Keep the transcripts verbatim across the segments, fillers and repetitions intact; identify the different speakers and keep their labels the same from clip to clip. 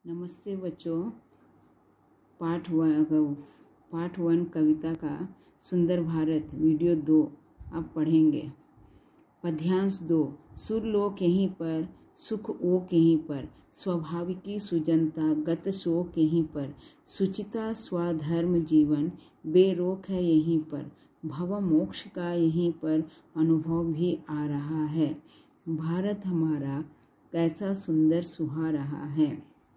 Speaker 1: नमस्ते बच्चों। पाठ वन पाठ वन कविता का सुंदर भारत वीडियो दो अब पढ़ेंगे। पद्यांश दो। सुरलोक यहीं पर, सुख ओक यहीं पर, स्वाभाविकी सुजनता गत शोक यहीं पर, सुचिता स्वधर्म जीवन बेरोक है यहीं पर, भव मोक्ष का यहीं पर अनुभव भी आ रहा है। भारत हमारा कैसा सुंदर सुहा रहा है।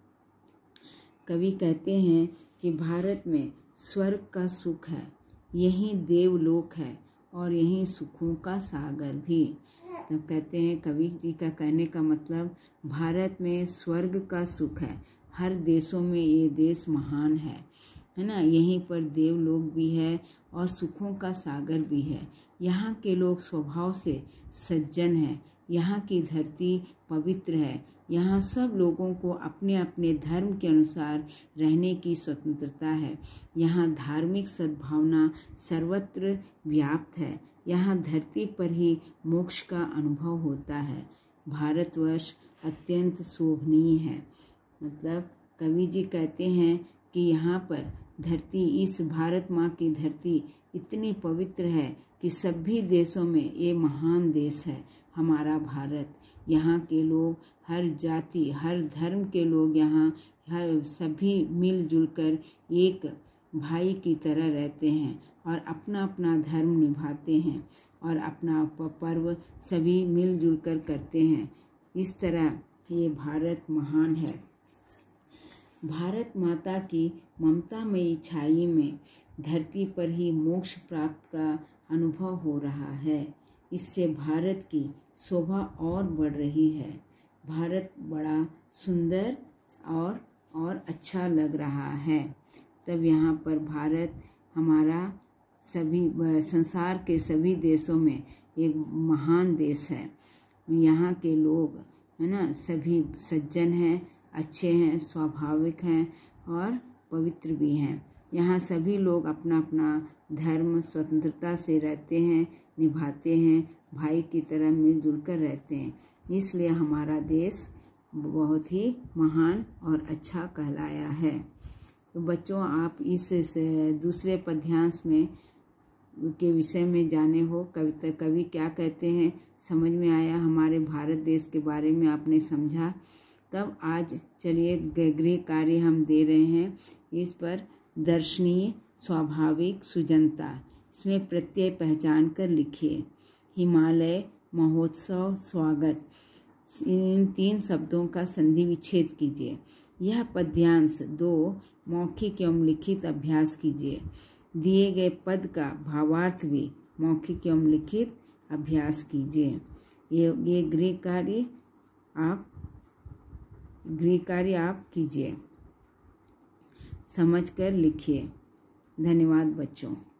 Speaker 1: कवि कहते हैं कि भारत में स्वर्ग का सुख है, यहीं देवलोक है और यहीं सुखों का सागर भी। तो कहते हैं, कवि जी का कहने का मतलब भारत में स्वर्ग का सुख है, हर देशों में ये देश महान है, है ना। यहीं पर देवलोक भी है और सुखों का सागर भी है। यहाँ के लोग स्वभाव से सज्जन हैं, यहाँ की धरती पवित्र है, यहाँ सब लोगों को अपने अपने धर्म के अनुसार रहने की स्वतंत्रता है। यहाँ धार्मिक सद्भावना सर्वत्र व्याप्त है, यहाँ धरती पर ही मोक्ष का अनुभव होता है। भारतवर्ष अत्यंत शोभनीय है। मतलब कवि जी कहते हैं कि यहाँ पर धरती, इस भारत माँ की धरती इतनी पवित्र है कि सभी देशों में ये महान देश है हमारा भारत। यहाँ के लोग हर जाति हर धर्म के लोग यहाँ हर सभी मिलजुल कर एक भाई की तरह रहते हैं और अपना अपना धर्म निभाते हैं और अपना पर्व सभी मिलजुल कर करते हैं। इस तरह ये भारत महान है। भारत माता की ममतामयी छाई में धरती पर ही मोक्ष प्राप्त का अनुभव हो रहा है। इससे भारत की शोभा और बढ़ रही है। भारत बड़ा सुंदर और और अच्छा लग रहा है। तब यहाँ पर भारत हमारा सभी संसार के सभी देशों में एक महान देश है। यहाँ के लोग, है ना, सभी सज्जन हैं, अच्छे हैं, स्वाभाविक हैं और पवित्र भी हैं। यहाँ सभी लोग अपना अपना धर्म स्वतंत्रता से रहते हैं, निभाते हैं, भाई की तरह मिलजुल कर रहते हैं। इसलिए हमारा देश बहुत ही महान और अच्छा कहलाया है। तो बच्चों, आप इस दूसरे पद्यांश में के विषय में जाने हो, कविता कवि क्या कहते हैं समझ में आया, हमारे भारत देश के बारे में आपने समझा। तब आज चलिए गृह कार्य हम दे रहे हैं इस पर। दर्शनीय स्वाभाविक सुजनता, इसमें प्रत्यय पहचान कर लिखिए। हिमालय महोत्सव स्वागत, इन तीन शब्दों का संधि विच्छेद कीजिए। यह पद्यांश दो मौखिक एवं लिखित अभ्यास कीजिए। दिए गए पद का भावार्थ भी मौखिक एवं लिखित अभ्यास कीजिए। ये ये गृह कार्य आप गृह कार्य आप कीजिए, समझकर लिखिए। धन्यवाद बच्चों।